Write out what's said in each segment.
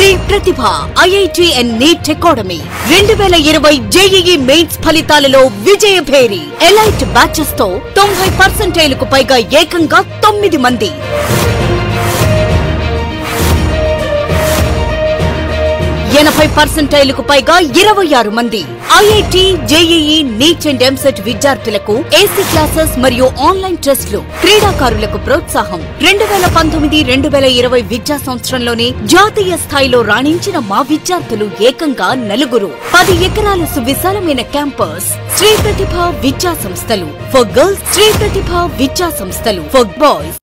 Shri Pratibha IIT and NEET academy 2020 JEE mains ఫలితాలలో విజయభేరి elite batches తో 90% పైగా ఏకంగా 9 మంది. 80% పైగా 26 మంది. IIT, JEE, NEET and EAMCET విద్యార్థులకు ఏసీ క్లాసెస్ మరియు ఆన్లైన్ టెస్టులు. క్రీడాకారులకు ప్రోత్సాహం. 2019-2020 విద్యా సంవత్సరంలోనే జాతీయ స్థాయిలో రాణించిన మా విద్యార్థులు ఏకంగా 4. 10 ఎకరాల సువిశాలమైన క్యాంపస్. శ్రీ ప్రతిభ విద్యా సంస్థలు ఫర్ గర్ల్స్, శ్రీ ప్రతిభ విద్యా సంస్థలు ఫర్ బాయ్స్.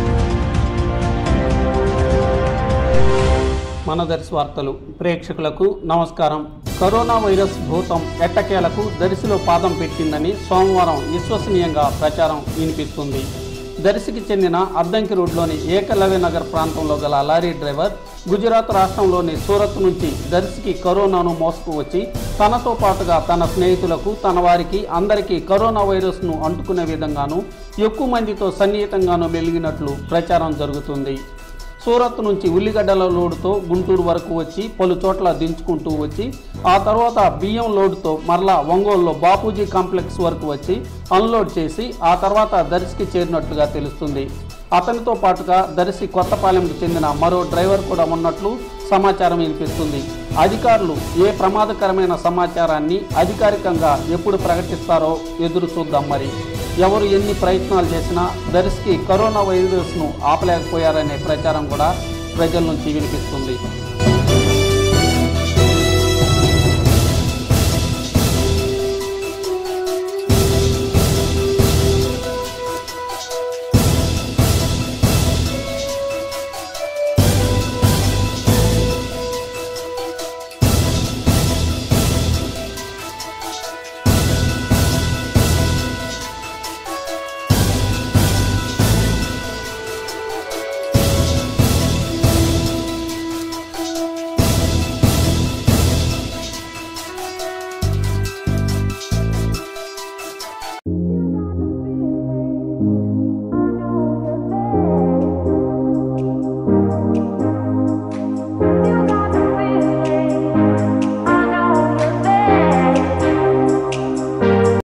మన దర్శి వార్తలు ప్రేక్షకులకు నమస్కారం. కరోనా వైరస్ భూతం ఎట్టకేలకు దర్శిలో పాదం పెట్టిందని సోమవారం విశ్వసనీయంగా ప్రచారం వినిపిస్తుంది. దర్శికి చెందిన అద్దంకి రోడ్లోని ఏకలవ్య నగర్ ప్రాంతంలో గల లారీ డ్రైవర్ గుజరాత్ రాష్ట్రంలోని సూరత్ నుంచి దర్శికి కరోనాను మోసుకు వచ్చి తనతో పాటుగా తన స్నేహితులకు, తన వారికి అందరికీ కరోనా వైరస్ను అంటుకునే విధంగాను ఎక్కువ మందితో సన్నిహితంగాను వెలిగినట్లు ప్రచారం జరుగుతుంది. సూరత్ నుంచి ఉల్లిగడ్డల లోడుతో గుంటూరు వరకు వచ్చి పలు చోట్ల దించుకుంటూ వచ్చి ఆ తర్వాత బియ్యం లోడుతో మరలా ఒంగోలులో బాపూజీ కాంప్లెక్స్ వరకు వచ్చి అన్లోడ్ చేసి ఆ తర్వాత దర్శికి చేరినట్లుగా తెలుస్తుంది. అతనితో పాటుగా దర్శి కొత్తపాలెంకు చెందిన మరో డ్రైవర్ కూడా ఉన్నట్లు సమాచారం వినిపిస్తుంది. అధికారులు ఏ ప్రమాదకరమైన సమాచారాన్ని అధికారికంగా ఎప్పుడు ప్రకటిస్తారో ఎదురు చూద్దాం. మరి ఎవరు ఎన్ని ప్రయత్నాలు చేసినా దర్శికి కరోనా వైరస్ను ఆపలేకపోయారనే ప్రచారం కూడా ప్రజల నుంచి వినిపిస్తుంది.